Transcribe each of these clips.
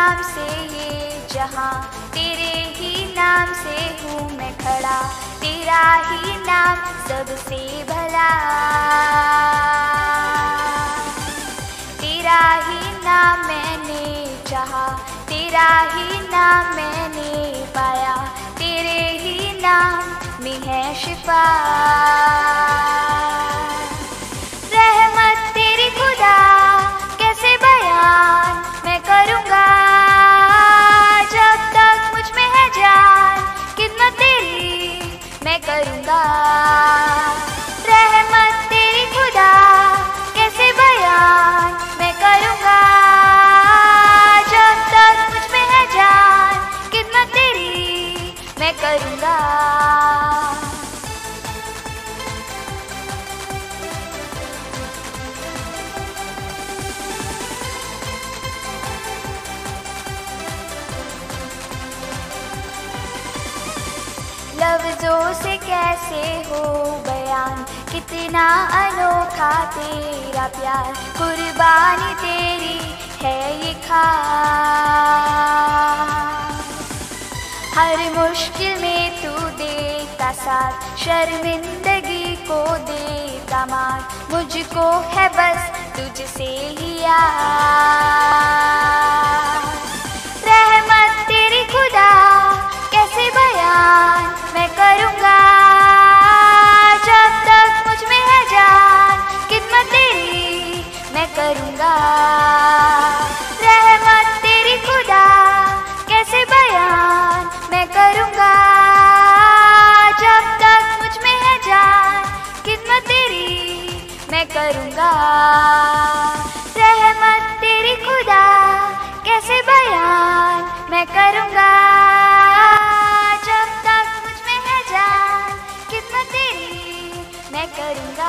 नाम से ये जहां, तेरे ही नाम से हूँ मैं खड़ा, तेरा ही नाम सबसे भला, तेरा ही नाम मैंने चाहा, तेरा ही नाम मैंने पाया, तेरे ही नाम में है शिफा। रहमत तेरी खुदा कैसे बयान मैं करूँगा, जब तक मुझ में है जान खिदमत तेरी मैं करूँगा। रहमत तेरी खुदा कैसे बयान मैं करूँगा, जब तक मुझ में है जान खिदमत तेरी मैं करूँगा। लफ्ज़ों से कैसे हो बयान कितना अनोखा तेरा प्यार, कुर्बानी तेरी है ये खास। हर मुश्किल में तू देता साथ, शर्मिंदगी को देता मात, मुझको है बस तुझसे ही याद। रहमत तेरी खुदा कैसे बयान मैं करूँगा, जब तक मुझ में है जान खिदमत तेरी मैं करूँगा। रहमत तेरी खुदा कैसे बयान मैं करूँगा, जब तक मुझ में है जान खिदमत तेरी मैं करूँगा। रहमत तेरी खुदा कैसे बयान मैं करूँगा, जब तक मुझ में है जान खिदमत तेरी मैं करूँगा।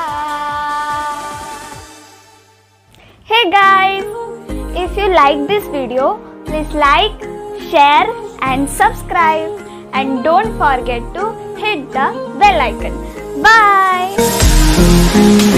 Hey guys, if you like this video, please like, share and subscribe, and don't forget to hit the bell icon. Bye.